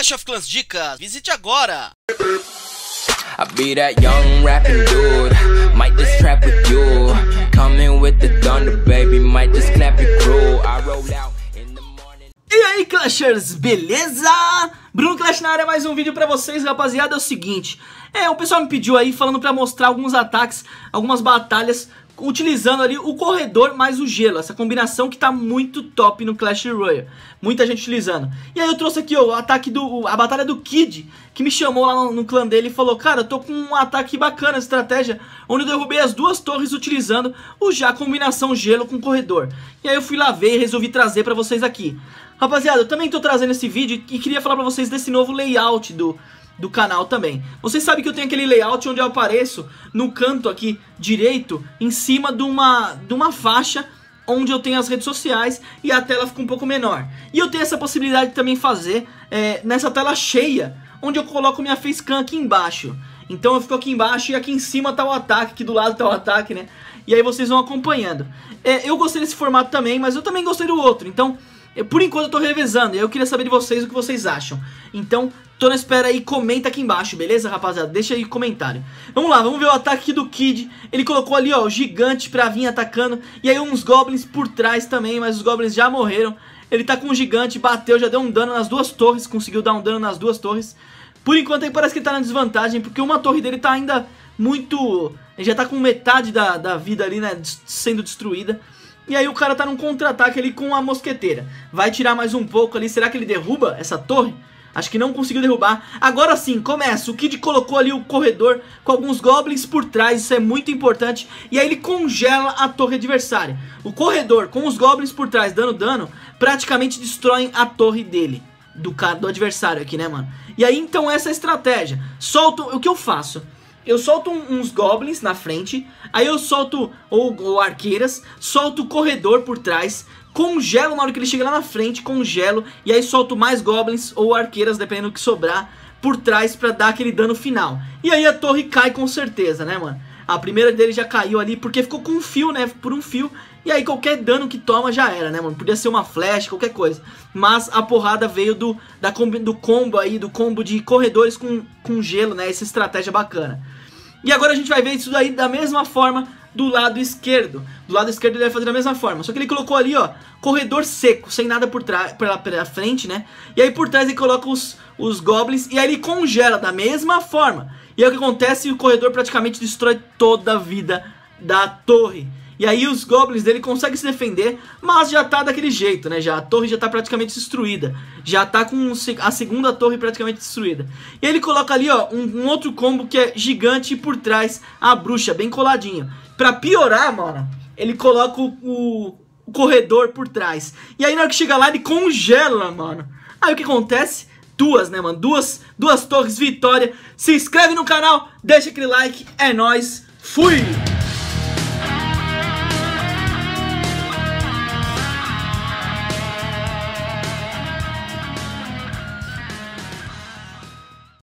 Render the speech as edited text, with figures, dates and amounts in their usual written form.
Clash of Clans Dicas, visite agora! I be that young rapping dude, might just trap with you, coming with the thunder baby, might just clap it crew, I roll out in the morning. E aí, Clashers, beleza? Bruno Clash na área, mais um vídeo pra vocês, rapaziada. É o seguinte, o pessoal me pediu aí, falando pra mostrar alguns ataques, algumas batalhas, utilizando ali o corredor mais o gelo, essa combinação que tá muito top no Clash Royale, muita gente utilizando. E aí eu trouxe aqui, ó, o ataque a batalha do Kid, que me chamou lá no clã dele e falou: cara, eu tô com um ataque bacana, estratégia, onde eu derrubei as duas torres utilizando a combinação gelo com corredor. E aí eu fui lá ver e resolvi trazer pra vocês aqui. Rapaziada, eu também tô trazendo esse vídeo e queria falar pra vocês desse novo layout do canal também. Vocês sabem que eu tenho aquele layout onde eu apareço no canto aqui direito, em cima de uma faixa onde eu tenho as redes sociais e a tela fica um pouco menor. E eu tenho essa possibilidade de também fazer nessa tela cheia, onde eu coloco minha facecam aqui embaixo. Então eu fico aqui embaixo e aqui em cima tá o ataque, aqui do lado tá o ataque, né? E aí vocês vão acompanhando. Eu gostei desse formato também, mas eu também gostei do outro, então por enquanto eu tô revezando e eu queria saber de vocês o que vocês acham. Então, tô na espera aí, comenta aqui embaixo, beleza, rapaziada? Deixa aí comentário. Vamos lá, vamos ver o ataque do Kid. Ele colocou ali, ó, o gigante pra vir atacando. E aí uns goblins por trás também, mas os goblins já morreram. Ele tá com o gigante, bateu, já deu um dano nas duas torres. Conseguiu dar um dano nas duas torres. Por enquanto aí parece que ele tá na desvantagem, porque uma torre dele tá ainda muito... Ele já tá com metade da vida ali, né, sendo destruída. E aí o cara tá num contra-ataque ali com a mosqueteira. Vai tirar mais um pouco ali. Será que ele derruba essa torre? Acho que não conseguiu derrubar. Agora sim, começa. O Kid colocou ali o corredor com alguns goblins por trás. Isso é muito importante. E aí ele congela a torre adversária. O corredor com os goblins por trás dando dano praticamente destroem a torre dele. Do adversário aqui, né, mano? E aí então essa é a estratégia. Solto, o que eu faço? Eu solto uns goblins na frente, aí eu solto ou arqueiras, solto o corredor por trás, congelo na hora que ele chega lá na frente, congelo, e aí solto mais goblins ou arqueiras, dependendo do que sobrar, por trás pra dar aquele dano final. E aí a torre cai com certeza, né, mano? A primeira dele já caiu ali, porque ficou com um fio, né, por um fio, e aí qualquer dano que toma já era, né, mano? Podia ser uma flash, qualquer coisa. Mas a porrada veio do combo aí, do combo de corredores com gelo, né, essa estratégia bacana. E agora a gente vai ver isso daí da mesma forma do lado esquerdo. Do lado esquerdo ele vai fazer da mesma forma, só que ele colocou ali, ó, corredor seco, sem nada por trás, pela frente, né? E aí por trás ele coloca os goblins e aí ele congela da mesma forma. E aí o que acontece? O corredor praticamente destrói toda a vida da torre. E aí os goblins dele conseguem se defender, mas já tá daquele jeito, né? A torre já tá praticamente destruída. Já tá com a segunda torre praticamente destruída. E ele coloca ali, ó, um outro combo que é gigante e por trás a bruxa, bem coladinho. Pra piorar, mano, ele coloca o corredor por trás. E aí na hora que chega lá ele congela, mano. Aí o que acontece? Né, mano? Duas torres, vitória. Se inscreve no canal, deixa aquele like, é nóis. Fui!